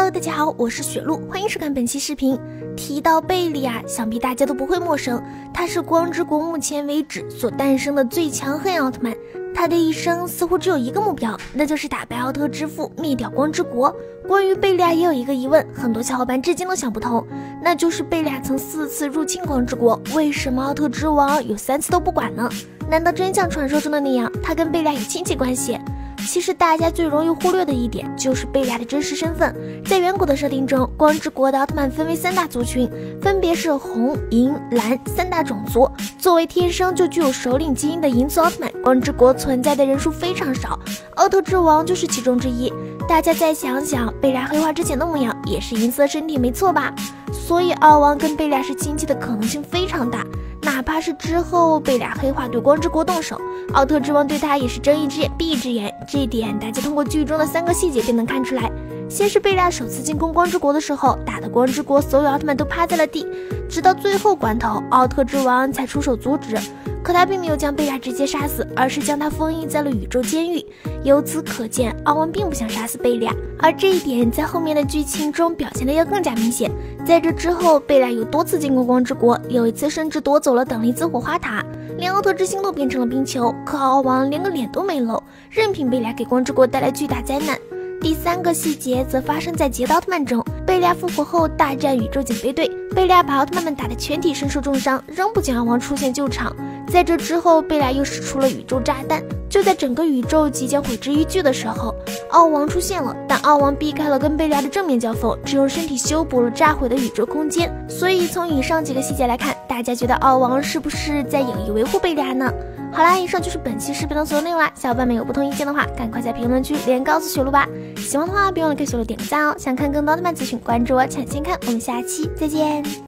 Hello， 大家好，我是雪露，欢迎收看本期视频。提到贝利亚，想必大家都不会陌生，他是光之国目前为止所诞生的最强黑暗奥特曼。他的一生似乎只有一个目标，那就是打败奥特之父，灭掉光之国。关于贝利亚也有一个疑问，很多小伙伴至今都想不通，那就是贝利亚曾4次入侵光之国，为什么奥特之王有3次都不管呢？难道真像传说中的那样，他跟贝利亚有亲戚关系？其实大家最容易忽略的一点就是贝利亚的真实身份。在远古的设定中，光之国的奥特曼分为3大族群，分别是红、银、蓝3大种族。作为天生就具有首领基因的银族奥特曼，光之国存在的人数非常少，奥特之王就是其中之一。大家再想想，贝利亚黑化之前的模样也是银色身体没错吧？所以奥王跟贝利亚是亲戚的可能性非常大。哪怕是之后贝利亚黑化对光之国动手，奥特之王对他也是睁一只眼闭一只眼，这一点大家通过剧中的3个细节便能看出来。先是贝利亚首次进攻光之国的时候，打得光之国所有奥特曼都趴在了地，直到最后关头，奥特之王才出手阻止。可他并没有将贝利亚直接杀死，而是将他封印在了宇宙监狱。由此可见，奥王并不想杀死贝利亚，而这一点在后面的剧情中表现的要更加明显。在这之后，贝利亚有多次进攻光之国，有一次甚至夺走了等离子火花塔，连奥特之心都变成了冰球。可奥王连个脸都没露，任凭贝利亚给光之国带来巨大灾难。第3个细节则发生在捷的奥特曼中，贝利亚复活后大战宇宙警备队，贝利亚把奥特曼们打得全体身受重伤，仍不见奥王出现救场。在这之后，贝利亚又使出了宇宙炸弹，就在整个宇宙即将毁之一炬的时候，奥王出现了，但奥王避开了跟贝利亚的正面交锋，只用身体修补了炸毁的宇宙空间。所以从以上几个细节来看，大家觉得奥王是不是在有意维护贝利亚呢？好啦，以上就是本期视频的所有内容啦，小伙伴们有不同意见的话，赶快在评论区留言告诉雪露吧。喜欢的话别忘了给雪露点个赞哦，想看更多奥特曼资讯，关注我抢先看，我们下期再见。